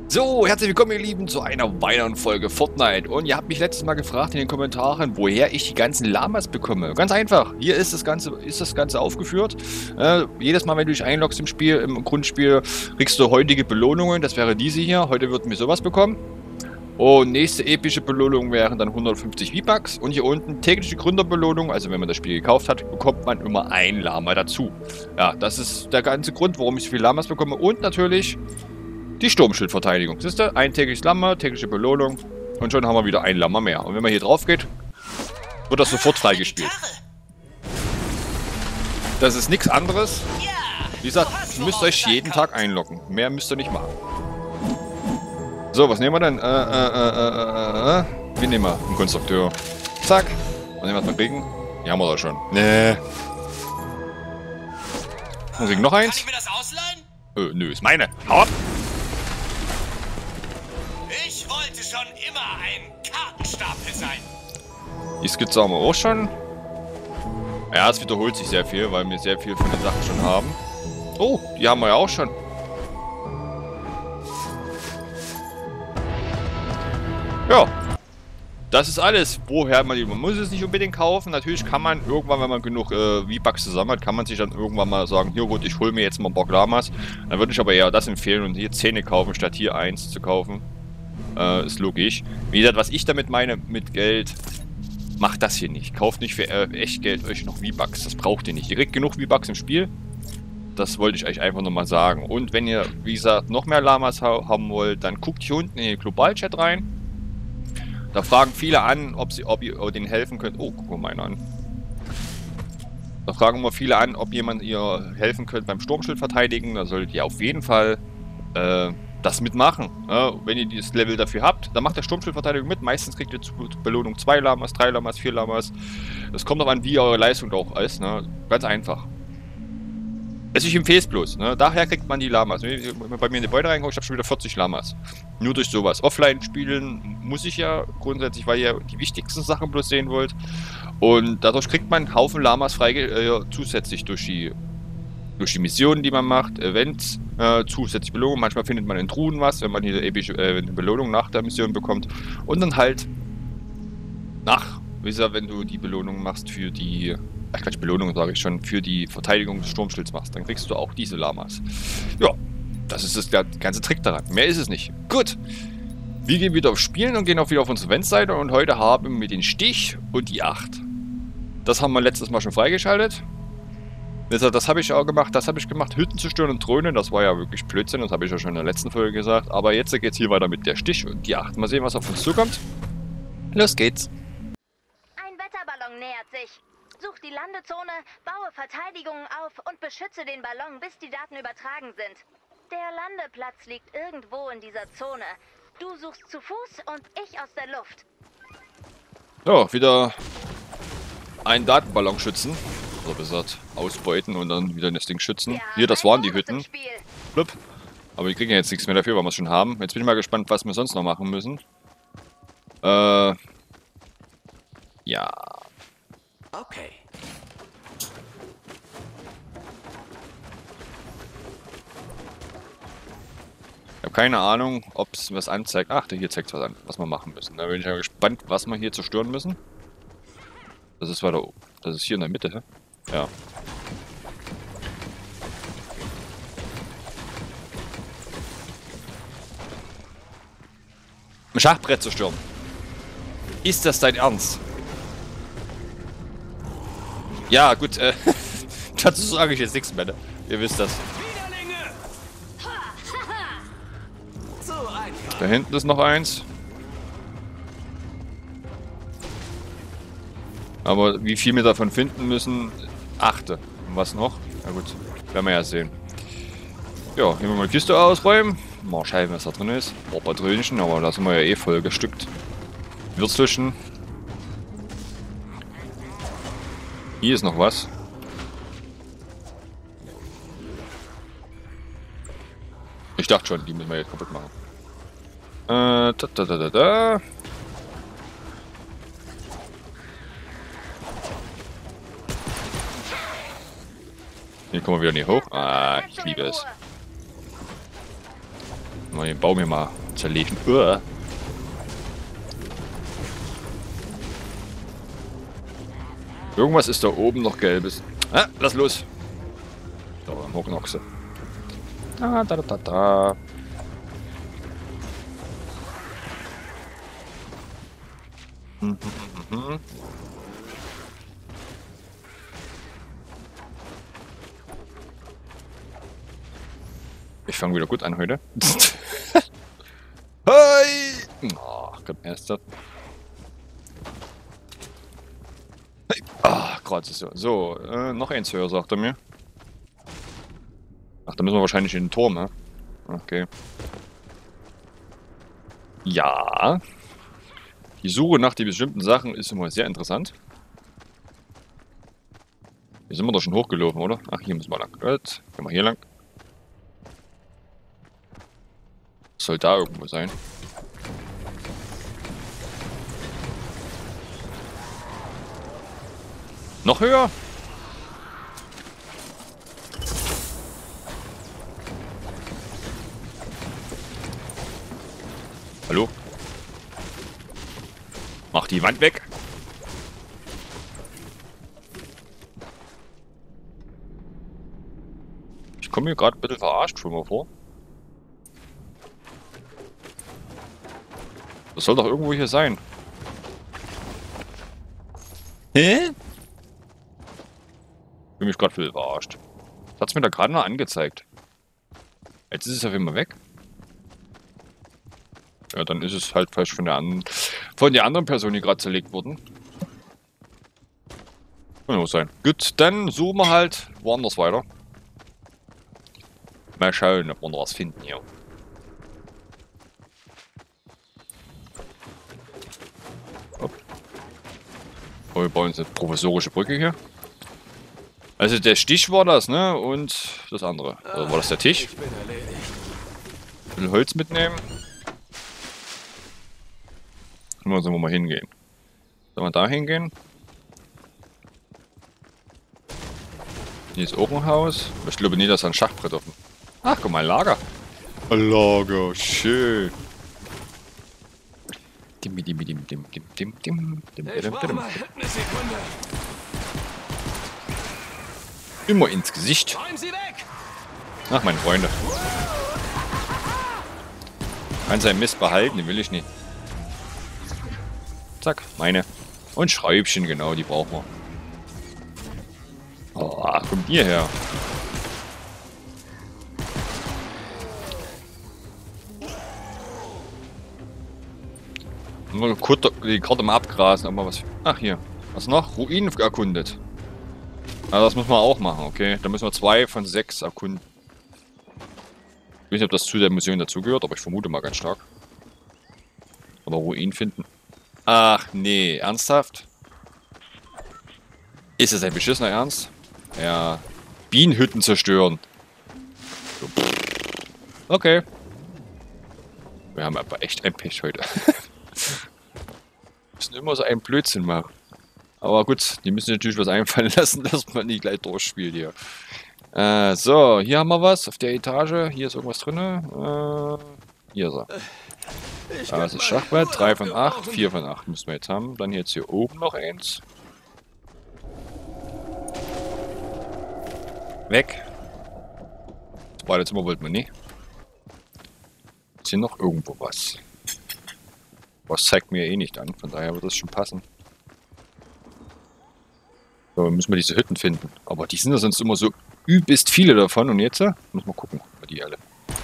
So, herzlich willkommen, ihr Lieben, zu einer weiteren Folge Fortnite. Und ihr habt mich letztes Mal gefragt in den Kommentaren, woher ich die ganzen Lamas bekomme. Ganz einfach, hier ist das Ganze aufgeführt. Jedes Mal, wenn du dich einloggst im Grundspiel, kriegst du heutige Belohnungen. Das wäre diese hier. Heute würden wir sowas bekommen. Und nächste epische Belohnung wären dann 150 V-Bucks. Und hier unten tägliche Gründerbelohnung. Also wenn man das Spiel gekauft hat, bekommt man immer ein Lama dazu. Ja, das ist der ganze Grund, warum ich so viele Lamas bekomme. Und natürlich die Sturmschildverteidigung. Siehst du? Ein tägliches Lama, tägliche Belohnung. Und schon haben wir wieder ein Lama mehr. Und wenn man hier drauf geht, wird das sofort freigespielt. Das ist nichts anderes. Wie gesagt, ihr müsst euch jeden Tag einloggen. Mehr müsst ihr nicht machen. So, was nehmen wir denn? Wir nehmen mal einen Konstrukteur. Zack. Mal sehen, was wir kriegen. Die haben wir doch schon. Nee. Muss ich noch eins? Kann ich mir das ausleihen? Nö, ist meine. Hau ab! Ich wollte schon immer ein Kartenstapel sein. Die Skizze haben wir auch schon. Ja, es wiederholt sich sehr viel, weil wir sehr viel von den Sachen schon haben. Oh, die haben wir ja auch schon. Ja. Das ist alles. Woher man muss es nicht unbedingt kaufen. Natürlich kann man irgendwann, wenn man genug V-Bucks zusammen hat, kann man sich dann irgendwann mal sagen, hier gut, ich hole mir jetzt mal ein paar Lamas. Dann würde ich aber eher das empfehlen und hier 10 kaufen, statt hier 1 zu kaufen. Ist logisch. Wie gesagt, was ich damit meine, mit Geld, macht das hier nicht. Kauft nicht für echt Geld euch noch V-Bucks. Das braucht ihr nicht. Ihr kriegt genug V-Bucks im Spiel. Das wollte ich euch einfach nochmal sagen. Und wenn ihr, wie gesagt, noch mehr Lamas haben wollt, dann guckt hier unten in den Global-Chat rein. Da fragen viele an, ob ihr denen helfen könnt. Oh, guck mal einen an. Da fragen immer viele an, ob jemand ihr helfen könnt beim Sturmschild verteidigen. Da solltet ihr auf jeden Fall das mitmachen. Wenn ihr dieses Level dafür habt, dann macht der Sturmschildverteidigung mit. Meistens kriegt ihr zur Belohnung 2 Lamas, 3 Lamas, 4 Lamas. Es kommt darauf an, wie eure Leistung auch ist. Ne? Ganz einfach. Ich empfehle es bloß. Ne? Daher kriegt man die Lamas. Wenn ihr bei mir in die Beute reinguckt, ich habe schon wieder 40 Lamas. Nur durch sowas. Offline spielen muss ich ja grundsätzlich, weil ihr die wichtigsten Sachen bloß sehen wollt. Und dadurch kriegt man einen Haufen Lamas frei zusätzlich durch die Missionen, die man macht, Events, zusätzlich Belohnung. Manchmal findet man in Truhen was, wenn man hier eine Belohnung nach der Mission bekommt. Und dann halt wenn du die Belohnung machst für die, Belohnung sage ich schon, für die Verteidigung des Sturmschilds machst, dann kriegst du auch diese Lamas. Ja, das ist der ganze Trick daran. Mehr ist es nicht. Gut. Wir gehen wieder auf Spielen und gehen auch wieder auf unsere Eventseite und heute haben wir den Stich und die 8. Das haben wir letztes Mal schon freigeschaltet. Das habe ich auch gemacht, Hütten zerstören und Drohnen, das war ja wirklich Blödsinn, das habe ich ja schon in der letzten Folge gesagt. Aber jetzt geht es hier weiter mit der Stich und die 8. Mal sehen, was auf uns zukommt. Los geht's. Ein Wetterballon nähert sich. Such die Landezone, baue Verteidigungen auf und beschütze den Ballon, bis die Daten übertragen sind. Der Landeplatz liegt irgendwo in dieser Zone. Du suchst zu Fuß und ich aus der Luft. So, wieder einen Datenballon schützen. Oder besser ausbeuten und dann wieder das Ding schützen. Ja, hier, das waren die Hütten. Blub. Aber wir kriegen ja jetzt nichts mehr dafür, weil wir es schon haben. Jetzt bin ich mal gespannt, was wir sonst noch machen müssen. Ja. Okay. Ich habe keine Ahnung, ob es was anzeigt. Ach, hier zeigt es was an, was wir machen müssen. Da bin ich ja gespannt, was wir hier zerstören müssen. Das ist weiter oben. Das ist hier in der Mitte, hä? Ja. Ein Schachbrett zerstören. Ist das dein Ernst? Ja, gut, dazu sage ich jetzt nichts mehr, ne? Ihr wisst das. So einfach. Da hinten ist noch eins. Aber wie viel wir davon finden müssen, achte. Und was noch? Na gut, werden wir ja sehen. Ja, hier mal die Kiste ausräumen. Mal schauen, was da drin ist. Ein paar Patrönchen, aber da sind wir ja eh voll gestückt. Würzelchen. Hier ist noch was. Ich dachte schon, die müssen wir jetzt kaputt machen. Hier kommen wir wieder nicht hoch. Ah, ich liebe es. Mal den Baum hier mal zerlegen. Irgendwas ist da oben noch gelbes. Ah, lass los. Da war ein Hochnochse. Da. Ich fange wieder gut an heute. Hey! Ach, Gott, ernsthaft. Hey. Ah, gerade so. So, noch eins höher, sagt er mir. Ach, da müssen wir wahrscheinlich in den Turm, ne? Okay. Ja. Die Suche nach den bestimmten Sachen ist immer sehr interessant. Hier sind wir doch schon hochgelaufen, oder? Ach, hier müssen wir lang. Gut, gehen wir hier lang. Soll da irgendwo sein. Noch höher? Hallo? Mach die Wand weg. Ich komme mir gerade ein bisschen verarscht schon mal vor. Das soll doch irgendwo hier sein. Hä? Ich bin mich gerade viel verarscht. Das hat es mir da gerade noch angezeigt. Jetzt ist es auf einmal weg. Ja, dann ist es halt falsch von der anderen Person, die gerade zerlegt wurden. Kann ja auch sein. Gut, dann suchen wir halt woanders weiter. Mal schauen, ob wir noch was finden hier. Hopp. Oh, wir bauen uns eine provisorische Brücke hier. Also der Stich war das, ne? Und das andere. Oder war das der Tisch? Ich bin erledigt. Ein bisschen Holz mitnehmen. Und dann sollen wir mal hingehen. Sollen wir da hingehen? Hier ist auch ein Haus. Ich glaube nicht, dass da ein Schachbrett offen. Ach, guck mal, ein Lager. Ein Lager, schön. Ich brauche mal eine Sekunde. Immer ins Gesicht. Räumen Sie weg! Ach, meine Freunde. Kann sein Mist behalten, den will ich nicht. Zack, meine. Und Schräubchen, genau, die brauchen wir. Oh, kommt hierher. Mal kurz die Karte mal abgrasen, aber was. Ach, hier. Was noch? Ruinen erkundet. Ah, das muss man auch machen, okay. Da müssen wir 2 von 6 erkunden. Ich weiß nicht, ob das zu der Mission dazugehört, aber ich vermute mal ganz stark. Oder Ruinen finden. Ach, nee. Ernsthaft? Ist es ein beschissener Ernst? Ja. Bienenhütten zerstören. So. Okay. Wir haben aber echt ein Pech heute. Müssen immer so einen Blödsinn machen. Aber gut, die müssen natürlich was einfallen lassen, dass man nicht gleich durchspielt hier. So, hier haben wir was auf der Etage. Hier ist irgendwas drin. Hier ist er. Das ist Schachbrett. 3 von 8, 4 von 8 müssen wir jetzt haben. Dann jetzt hier oben noch eins. Weg. Das Badezimmer wollten wir nicht. Ist hier noch irgendwo was? Was zeigt mir eh nicht an, von daher wird das schon passen. So, müssen wir diese Hütten finden. Aber die sind ja sonst immer so übelst viele davon. Und jetzt muss man gucken, ob die alle.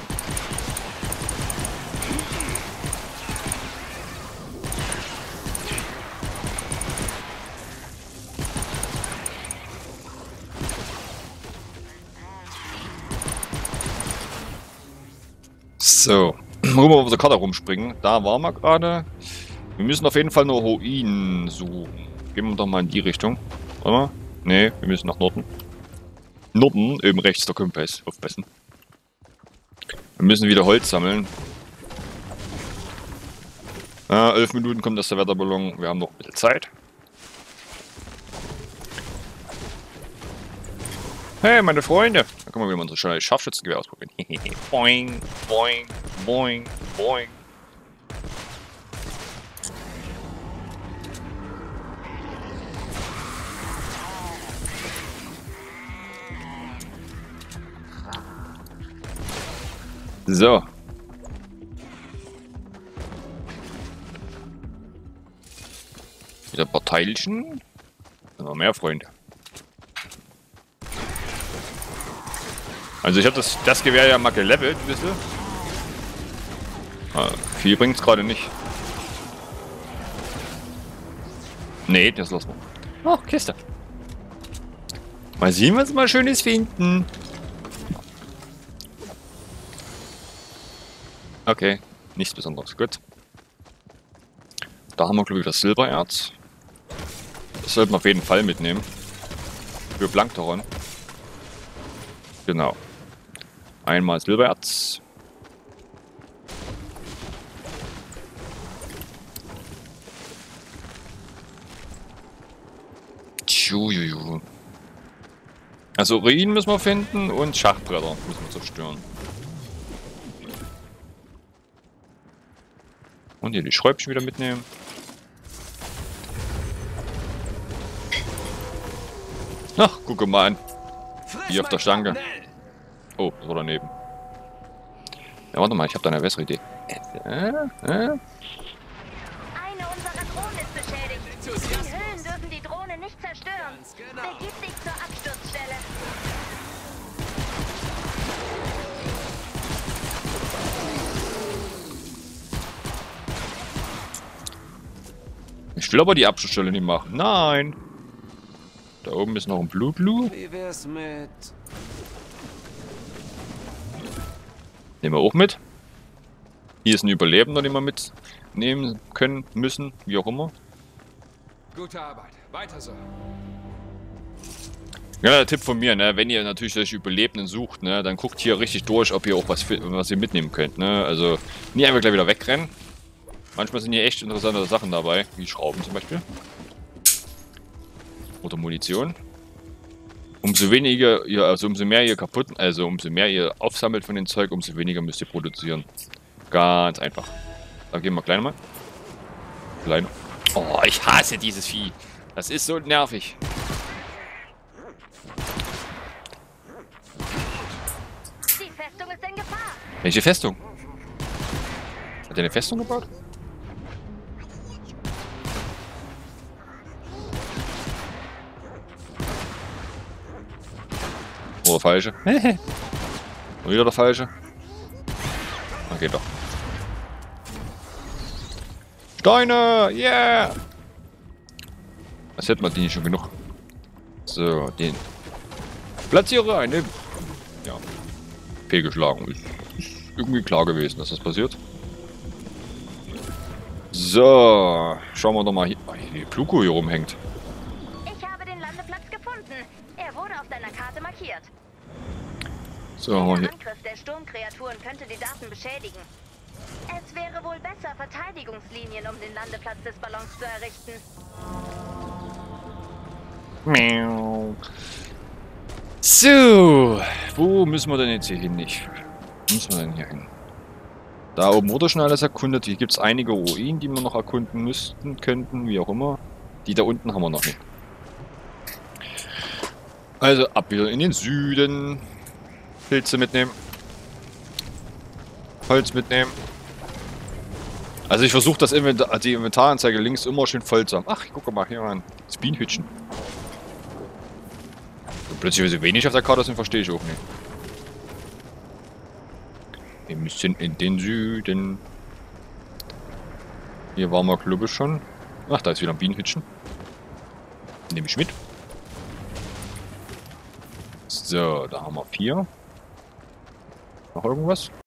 So, gucken wir mal auf der Karte rumspringen. Da waren wir gerade. Wir müssen auf jeden Fall nur Ruinen suchen. Gehen wir doch mal in die Richtung. Oder? Ne, wir müssen nach Norden. Norden, oben rechts der Kompass. Aufpassen. Wir müssen wieder Holz sammeln. 11 Minuten kommt das der Wetterballon. Wir haben noch ein bisschen Zeit. Hey, meine Freunde! Da können wir wieder unsere Scharfschützengewehr ausprobieren. Boing, boing, boing, boing. So. Wieder ein paar Teilchen. Dann noch mehr Freunde. Also ich habe das Gewehr ja mal gelevelt, wisst ihr? Viel bringt es gerade nicht. Nee, das lassen wir. Oh, Kiste. Mal sehen, was wir mal Schönes finden. Okay, nichts Besonderes. Gut. Da haben wir, glaube ich, das Silbererz. Das sollten wir auf jeden Fall mitnehmen. Für Blanktoron. Genau. Einmal Silbererz. Tschujuju. Also Ruinen müssen wir finden und Schachbretter müssen wir zerstören. Und hier die Schräubchen wieder mitnehmen. Ach, gucke mal an. Hier auf der Stange. Oh, das war daneben. Ja, warte mal, ich habe da eine bessere Idee. Eine unserer Drohnen ist beschädigt. Die Hüllen dürfen die Drohne nicht zerstören. Begib dich zur Absturzstelle. Ich will aber die Abschussstelle nicht machen. Nein. Da oben ist noch ein Blue. Wie wär's mit... Nehmen wir auch mit. Hier ist ein Überlebender, den wir mitnehmen können, müssen, wie auch immer. Gute Arbeit. Weiter so. Ja, der Tipp von mir, ne, wenn ihr natürlich solche Überlebenden sucht, ne, dann guckt hier richtig durch, ob ihr auch was ihr mitnehmen könnt, ne. Also, nie einfach gleich wieder wegrennen. Manchmal sind hier echt interessante Sachen dabei, wie Schrauben zum Beispiel. Oder Munition. Umso weniger ihr, also umso mehr ihr umso mehr ihr aufsammelt von dem Zeug, umso weniger müsst ihr produzieren. Ganz einfach. Dann gehen wir kleiner mal. Kleiner. Oh, ich hasse dieses Vieh. Das ist so nervig. Die Festung ist in Gefahr. Welche Festung? Hat er eine Festung gebaut? Oder falsche? Und wieder der falsche. Okay, doch. Steine! Yeah! Was hätten wir die nicht schon genug? So, den. Platziere eine. Ja. Fehlgeschlagen. Ist irgendwie klar gewesen, dass das passiert. So. Schauen wir doch mal hier. Oh, wie Pluko hier rumhängt. Ich habe den Landeplatz gefunden. Er wurde auf deiner Karte markiert. So, Der hier. Angriff der Sturmkreaturen könnte die Daten beschädigen. Es wäre wohl besser, Verteidigungslinien um den Landeplatz des Ballons zu errichten. Miau. So, wo müssen wir denn jetzt hier hin? Wo müssen wir denn hier hin? Da oben wurde schon alles erkundet. Hier gibt es einige Ruinen, die wir noch erkunden könnten, wie auch immer. Die da unten haben wir noch nicht. Also ab wieder in den Süden. Pilze mitnehmen. Holz mitnehmen. Also ich versuche das die Inventaranzeige links immer schön voll zu haben. Ach, guck mal hier an. Das Bienenhütchen. Und plötzlich, so wenig auf der Karte sind, verstehe ich auch nicht. Wir müssen in den Süden. Hier waren wir, glaube ich, schon. Ach, da ist wieder ein Bienenhütchen. Nehme ich mit. So, da haben wir 4. Noch irgendwas?